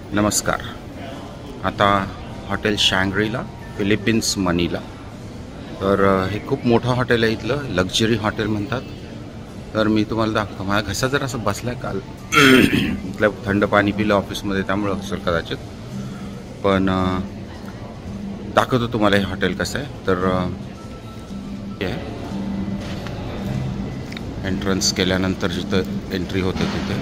नमस्कार. आता hotel शँग्रीला Philippines मनीला. तर हे खूप मोठं हॉटेल आहे, इथलं लक्झरी हॉटेल म्हणतात. तर मी तुम्हाला दाखवतो. माझा घसा जरा असं बसला आहे काल इथलं थंड पाणी पिलं ऑफिसमध्ये, त्यामुळं असेल कदाचित. पण दाखवतो तुम्हाला हे हॉटेल कसं आहे. तर हे एंट्रन्स केल्यानंतर जिथं एंट्री होते तिथे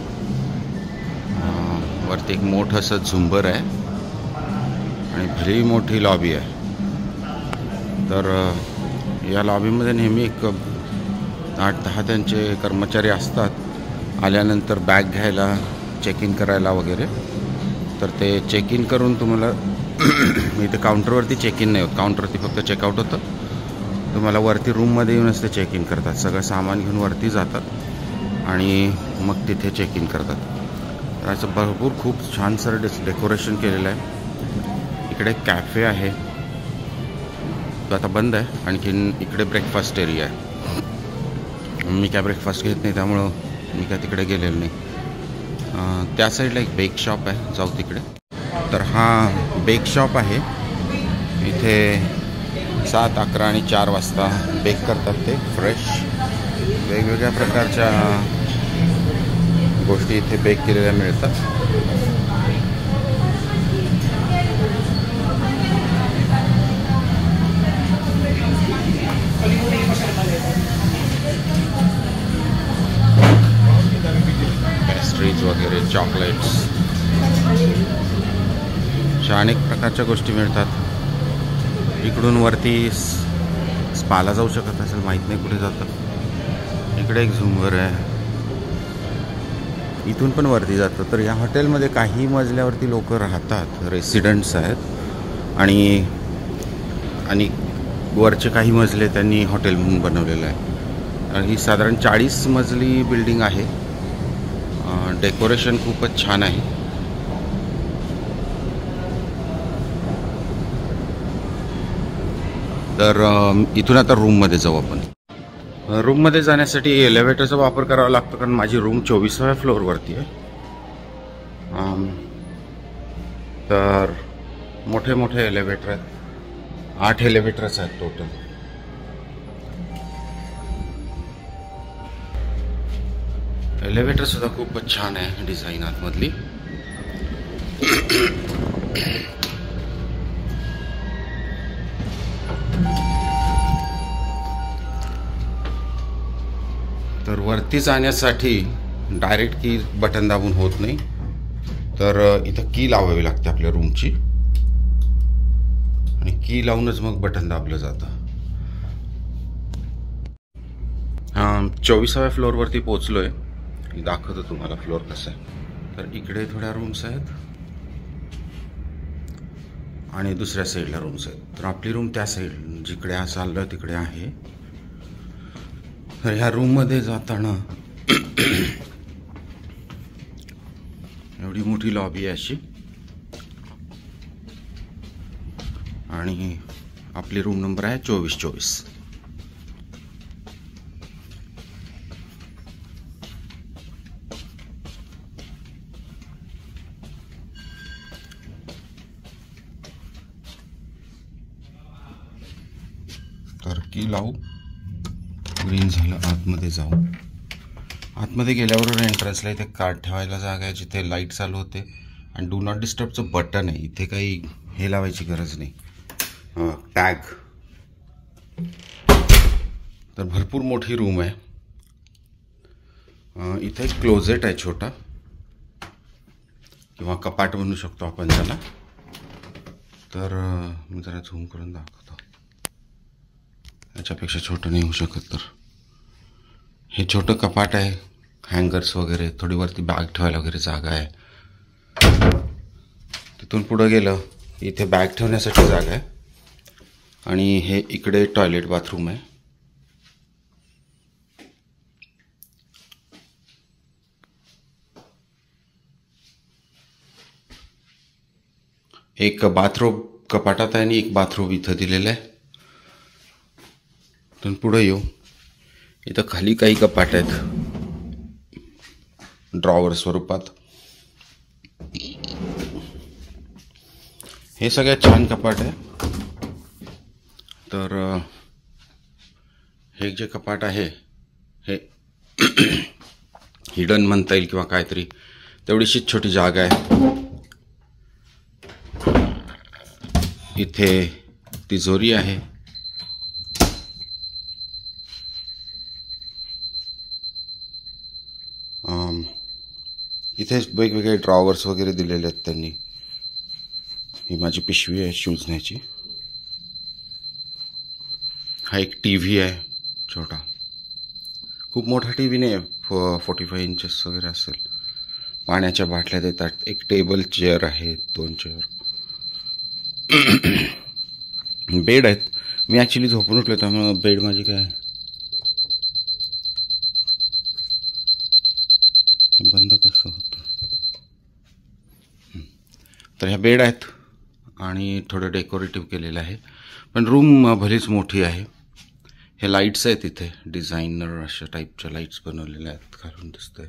वरती एक मोठं असं झुंबर आहे आणि भली मोठी लॉबी आहे. तर या लॉबीमध्ये नेहमी एक 8-10 त्यांचे कर्मचारी असतात आल्यानंतर बॅग घ्यायला, चेक इन करायला वगैरे. तर ते चेक इन करून तुम्हाला इथे काउंटरवरती चेक इन नाही होत, काउंटरवरती फक्त चेकआउट होतं. तुम्हाला वरती रूममध्ये येऊनच ते चेक इन करतात. सगळं सामान घेऊन वरती जातात आणि मग तिथे चेक इन करतात. तर असं भरपूर खूप छान सर डेकोरेशन केलेलं आहे. इकडे कॅफे आहे, तो आता बंद आहे. आणखीन इकडे ब्रेकफास्ट एरिया आहे. मी काय ब्रेकफास्ट घेत नाही, त्यामुळं मी काय तिकडे गेलेलो नाही. त्या साईडला एक बेक शॉप आहे, जाऊ तिकडे. तर हा बेक शॉप आहे. इथे 7, 11 आणि 4 वाजता बेक करतात ते फ्रेश. वेगवेगळ्या प्रकारच्या गोष्टी इथे बेक केलेल्या मिळतात. पेस्ट्रीज वगैरे, चॉकलेट्स, अशा अनेक प्रकारच्या गोष्टी मिळतात. इकडून वरती स्पाला जाऊ शकत असेल, माहीत नाही कुठे जातं. इकडे एक झुंबर आहे, इथून पण वरती जातं. तर या हॉटेलमध्ये काही मजल्यावरती लोक राहतात, रेसिडेंट्स आहेत. आणि वरचे काही मजले त्यांनी हॉटेल म्हणून बनवलेलं आहे. आणि ही साधारण 40 मजली बिल्डिंग आहे. डेकोरेशन खूपच छान आहे. तर इथून आता रूममध्ये जाऊ आपण. रूममध्ये जाण्यासाठी एलिव्हेटरचा वापर करावा लागतो, कारण माझी रूम 24व्या फ्लोअरवरती आहे. तर मोठे मोठे एलिव्हेटर आहेत, 8 एलिव्हेटर्स आहेत टोटल. एलिव्हेटर सुद्धा खूपच छान आहे डिझाईन आतमधली. तर वरती जाण्यासाठी डायरेक्ट की बटन दाबून होत नाही, तर इथं की लावावी लागते आपल्या रूमची, आणि की लावूनच मग बटन दाबलं जातं. 24व्या फ्लोअरवरती पोचलोय. दाखवतो तुम्हाला फ्लोअर कसं आहे. तर इकडे थोड्या रूम्स आहेत आणि दुसऱ्या साईडला रूम्स आहेत. तर आपली रूम त्या साईड जिकडे चाललं तिकडे आहे. तर ह्या रूममध्ये जाताना एवढी मोठी लॉबी आहे अशी, आणि आपली रूम नंबर आहे 2424. तर की लावू, ग्रीन झालं. आतमध्ये जाऊ. आतमध्ये गेल्याबरोबर एंट्रन्सला इथे कार्ड ठेवायला जागा आहे, जिथे लाईट चालू होते. आणि डू नॉट डिस्टर्बचं बटन आहे. इथे काही हे लावायची गरज नाही, टॅग. तर भरपूर मोठी रूम आहे. इथे एक क्लोजेट आहे छोटा, किंवा कपाट म्हणू शकतो आपण त्याला. तर मी जरा झूम करून दाखवतो. याच्यापेक्षा छोटं नाही होऊ शकत. तर हे छोटं कपाट आहे, हँगर्स वगैरे, थोडी वरती बॅग ठेवायला वगैरे जागा आहे. तिथून पुढं गेलं इथे बॅग ठेवण्यासाठी जागा आहे. आणि हे इकडे टॉयलेट बाथरूम आहे. एक बाथरूम कपाटात आहे आणि एक बाथरूम इथं दिलेलं आहे. तिथून पुढं येऊ, इथं खाली काही कपाट आहेत ड्रॉवर स्वरूपात. हे सगळ्यात छान कपाट आहे. तर हे जे कपाट आहे हे हिडन म्हणता येईल किंवा काहीतरी, तेवढीशीच छोटी जागा आहे. इथे तिजोरी आहे. इथे वेगवेगळे ड्रॉवर्स वगैरे दिलेले आहेत त्यांनी. ही माझी पिशवी आहे शूज न्यायची. हा एक टी व्ही आहे छोटा, खूप मोठा टी व्ही नाही आहे, 45 इंचेस वगैरे असेल. पाण्याच्या बाटल्या देतात. एक टेबल चेअर आहे, 2 चेअर. बेड आहेत. मी ॲक्च्युली झोपून उठलो त्यामुळे बेड माझी काय हे बंद कसं होतं. तर ह्या बेड आहेत आणि थोडं डेकोरेटिव्ह केलेलं आहे. पण रूम भलीच मोठी आहे. हे लाईट्स आहेत इथे, डिझायनर अशा टाईपच्या लाईट्स बनवलेल्या आहेत, घालून दिसतंय.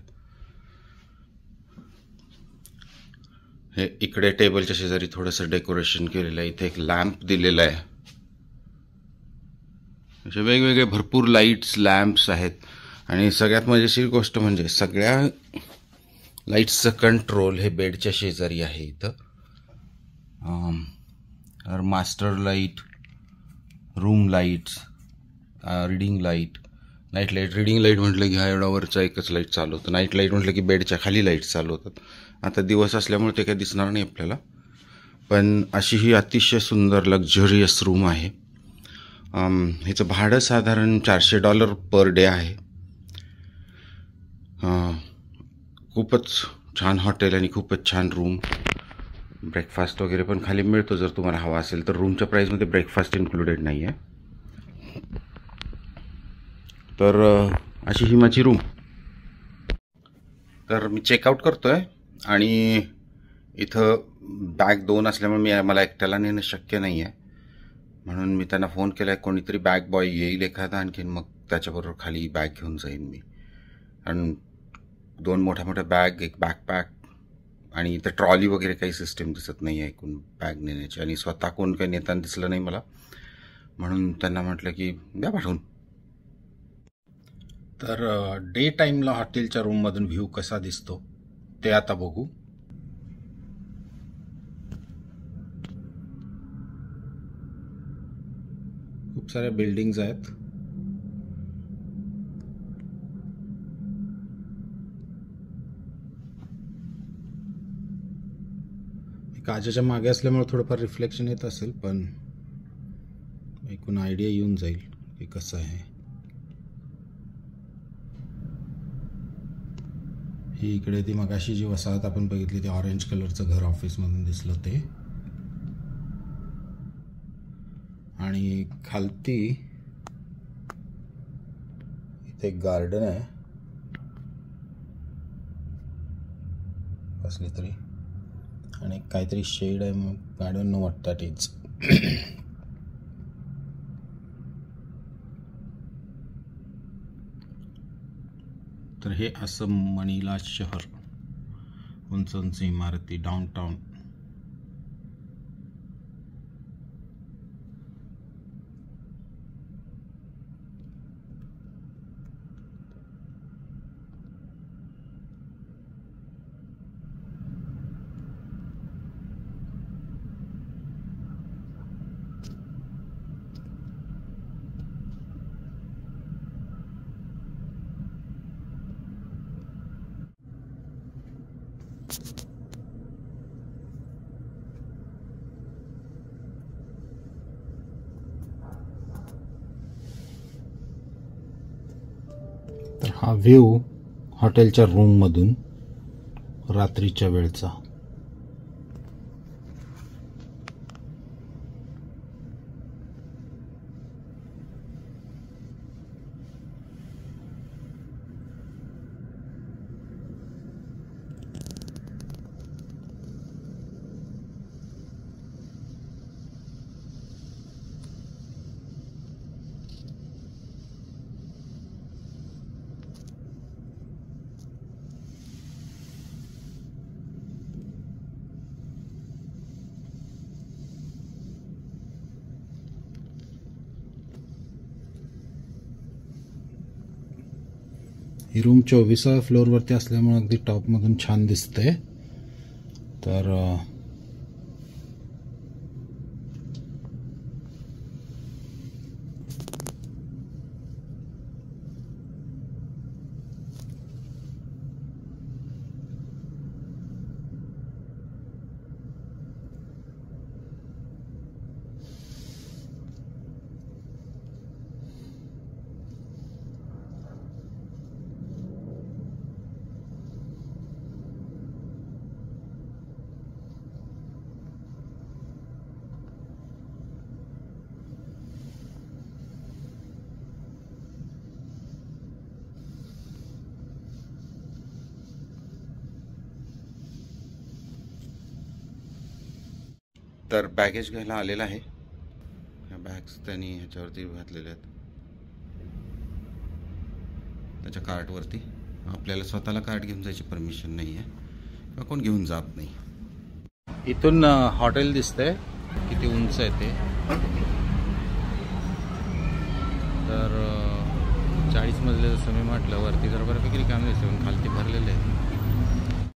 हे इकडे टेबलच्या शेजारी थोडंसं डेकोरेशन केलेलं आहे. इथे एक लॅम्प दिलेला आहे. असे वेगवेगळे भरपूर लाईट्स, लॅम्प्स आहेत. आणि सगळ्यात मजेशीर गोष्ट म्हणजे सगळ्या लाईट्सचं कंट्रोल हे बेडच्या शेजारी आहे. इथं master light, room lights, reading light, night light. Reading light म्हटलं की हा एवढा वरचा एकच लाईट चालू होतं. नाईट लाईट म्हटलं की बेडच्या खाली लाईट चालू होतात. आता दिवस असल्यामुळे ते काही दिसणार नाही आपल्याला. पण अशी ही अतिशय सुंदर लक्झरियस रूम आहे. ह्याचं भाडं साधारण $400 पर डे आहे. खूपच छान हॉटेल आणि खूपच छान रूम. ब्रेकफास्ट वगैरे पण खाली मिळतो जर तुम्हाला हवा असेल तर. रूमच्या प्राईसमध्ये ब्रेकफास्ट इन्क्लुडेड नाही आहे. तर अशी ही माझी रूम. तर मी चेकआउट करतो आहे आणि इथं बॅग 2 असल्यामुळे मला एकट्याला नेणं शक्य नाही आहे. म्हणून मी त्यांना फोन केला आहे, कोणीतरी बॅग बॉय येईल एखादा आणखीन, मग त्याच्याबरोबर खाली बॅग घेऊन जाईन मी. आणि 2 मोठ्या मोठ्या बॅग, एक बॅकपॅक आणि इथं ट्रॉली वगैरे काही सिस्टीम दिसत नाही आहे एकूण बॅग नेण्याची. आणि स्वतः कोण काही नेताना दिसलं नाही मला, म्हणून त्यांना म्हटलं की द्या पाठवून. तर डे टाईमला हॉटेलच्या रूममधून व्ह्यू कसा दिसतो ते आता बघू. खूप साऱ्या बिल्डिंग्स आहेत. काचेच्या मागे असल्यामुळे थोडंफार रिफ्लेक्शन येत असेल, पण एकूण आयडिया येऊन जाईल की कसं आहे. ही इकडे ती मगाशी जी वसाहत आपण बघितली ते ऑरेंज कलरचं घर ऑफिसमधून दिसलं ते. आणि खालती इथे एक गार्डन आहे कसली तरी, आणि काहीतरी शेड आहे. मग I don't know what that is. तर हे असं मनिला शहर, उंच उंच इमारती, डाऊनटाऊन. तर हा व्ह्यू हॉटेलच्या रूममधून रात्रीच्या वेळचा. ही रूम 24व्या फ्लोअरवरती असल्यामुळे अगदी टॉपमधून छान दिसते. तर तर बॅगेज घ्यायला आलेला आहे. ह्या बॅग्स त्यांनी ह्याच्यावरती घातलेल्या आहेत, त्याच्या कार्टवरती. आपल्याला स्वतःला कार्ट घेऊन जायची परमिशन नाही आहे किंवा कोण घेऊन जात नाही. इथून हॉटेल दिसतंय, किती उंच आहे ते. तर 40 मजले जसं मी म्हटलं, वरती जर बऱ्यापैकी रिकामी दिसते पण खालती भरलेले आहे.